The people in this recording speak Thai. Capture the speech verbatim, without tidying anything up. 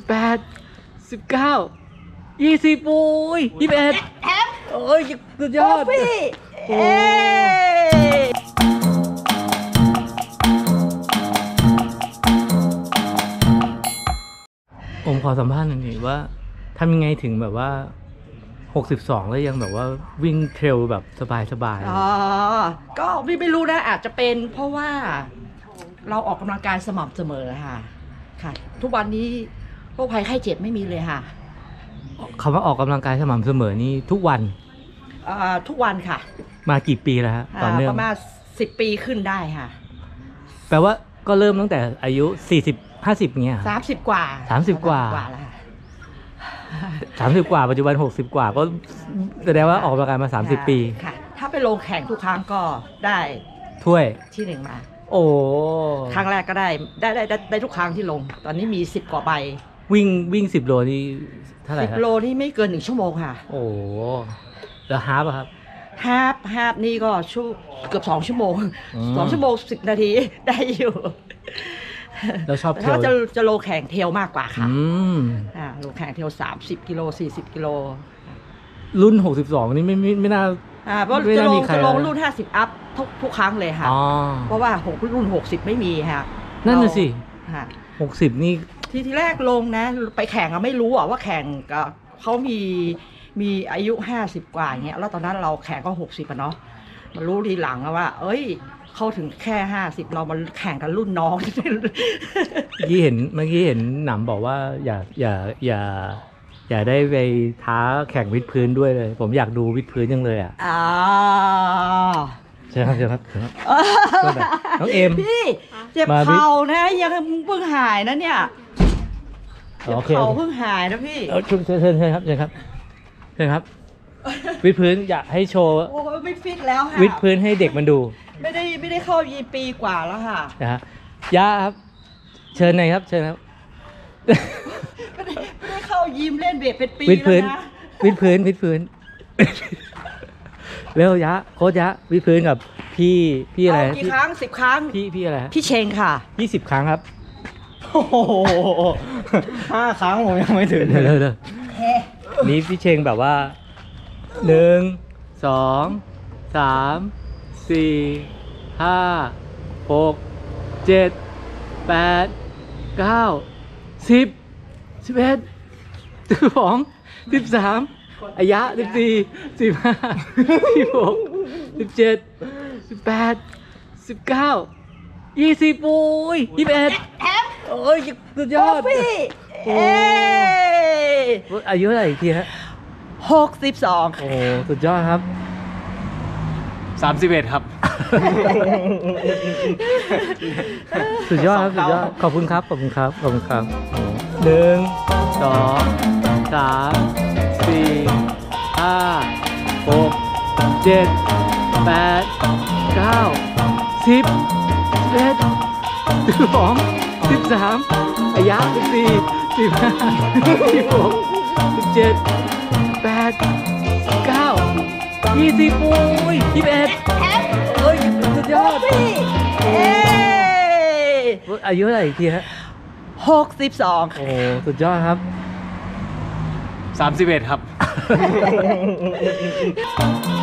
แปดสิบเก้ายี่สิบปุยยี่สิบเอ็ดโอ้ยสุดยอดพี่เอผมขอสัมภาษณ์หน่อยว่าทำยังไงถึงแบบว่าหกสิบสองแล้วยังแบบว่าวิ่งเทรลแบบสบายๆอ๋อก็ไม่ไม่รู้นะอาจจะเป็นเพราะว่าเราออกกำลังกายสม่ำเสมอค่ะค่ะทุกวันนี้โรคภัยไข้เจ็บไม่มีเลยค่ะคำว่าออกกำลังกายสม่ำเสมอนี่ทุกวันทุกวันค่ะมากี่ปีแล้วฮะตอนเนื่องประมาณสิบปีขึ้นได้ค่ะแปลว่าก็เริ่มตั้งแต่อายุสี่สิบห้าสิบเงี้ยสามสิบกว่าสามสิบกว่าสามสิบกว่าปัจจุบันหกสิบกว่าก็แสดงว่าออกกำลังกายมาสามสิบปีค่ะถ้าไปลงแข่งทุกครั้งก็ได้ถ้วยที่หนึ่งมาโอ้ครั้งแรกก็ได้ได้ได้ได้ทุกครั้งที่ลงตอนนี้มีสิบกว่าใบวิ่งวิ่งสิบโลนี่เท่าไหร่ครับสิบโลนี่ไม่เกินหนึ่งชั่วโมงค่ะโอ้แล้วฮาล์ฟครับฮาล์ฟฮาล์ฟนี่ก็ชั่วเกือบสองชั่วโมงสองชั่วโมงสิบนาทีได้อยู่เราชอบเทรลจะจะโลแข่งเทลมากกว่าค่ะอืมอ่าโลแข่งเทลสามสิบกิโลสี่สิบกิโลรุ่นหกสิบสองนี่ไม่ไม่ไม่น่าอ่าเพราะจะลงจะลงรุ่นห้าสิบอัพทุกทุกครั้งเลยค่ะเพราะว่าหกรุ่นหกสิบไม่มีค่ะนั่นน่ะสิค่ะหกสิบนี่ที่ที่แรกลงนะไปแข่งอะไม่รู้อะว่าแข่งกับเขามีมีอายุห้าสิบกว่าอย่างเงี้ยแล้วตอนนั้นเราแข่งก็หกสิบอะเนาะมารู้ทีหลังว่าเอ้ยเขาถึงแค่ห้าสิบเรามาแข่งกันรุ่นน้องเมื่อกี้เห็นเมื่อกี้เห็นหนำบอกว่าอย่าอย่าอย่าอย่าได้ไปท้าแข่งวิดพื้นด้วยเลยผมอยากดูวิดพื้นยังเลยอ่ะอ๋อใช่ครับใช่ครับน้องเอ็มพี่เจ็บเข่านะยังเพิ่งหายนะเนี่ยเจ็บเข่าเพิ่งหายนะพี่เชิญเชิญเชิญครับเชิญครับเชิญครับวิดพื้นอยากให้โชว์โอ้ไม่ฟิตแล้วค่ะวิดพื้นให้เด็กมันดูไม่ได้ไม่ได้เข้ายีปีกว่าแล้วค่ะนะฮะย่าครับเชิญหน่อยครับเชิญครับไม่ได้ไม่ได้เข้ายิมเล่นเวทเป็นปีแล้วนะวิดพื้นวิดพื้นเร็วยะโค้ชยะวิดพื้นกับพี่พี่อะไรกี่ครั้งสิบครั้งพี่พี่อะไรพี่เชงค่ะยี่สิบครั้งครับโอ้โหห้าครั้งผมยังไม่ถึงเลยเลยนี่พี่เชงแบบว่าหนึ่งสองสามสี่ห้าหกเจ็ดแปดเก้าสิบสิบเอ็ดสิบสองสิบสามอายะสิบสี่สิบห้าสิบหกสิบเจ็ดสิบแปดสิบเก้ายี่สิบปุยยี่สิบเอ็ดโอ้ยสุดยอดพี่เออายุเท่าไหร่อีกทีฮะหกสิบสองโอ้สุดยอดครับสามสิบเอ็ดครับสุดยอดครับสุดยอดขอบคุณครับขอบคุณครับขอบคุณครับหนึ่งสองสามสี่ห้าหกเจ็ดแปดเก้าสิบสิบเอ็ดสิบสองสิบสามอายะสิบสี่สิบห้าสิบหกสิบเจ็ดแปดเก้ายี่สิบปุยยี่สิบเอ็ดเอ้ยสุดยอดพี่เออายุเท่าไหร่อีกทีฮะหกสิบสองโอ้สุดยอดครับสามสิบเอ็ดครับ